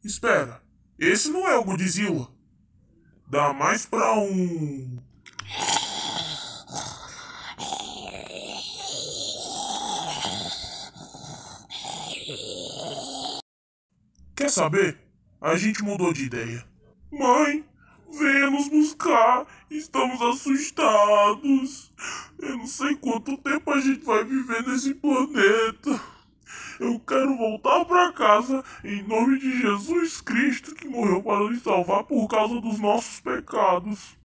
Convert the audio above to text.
Espera, esse não é o Godzilla. Dá mais pra um. Quer saber? A gente mudou de ideia. Mãe, venha nos buscar. Estamos assustados. Eu não sei quanto tempo a gente vai viver nesse planeta. Eu quero voltar pra casa em nome de Jesus Cristo que morreu para nos salvar por causa dos nossos pecados.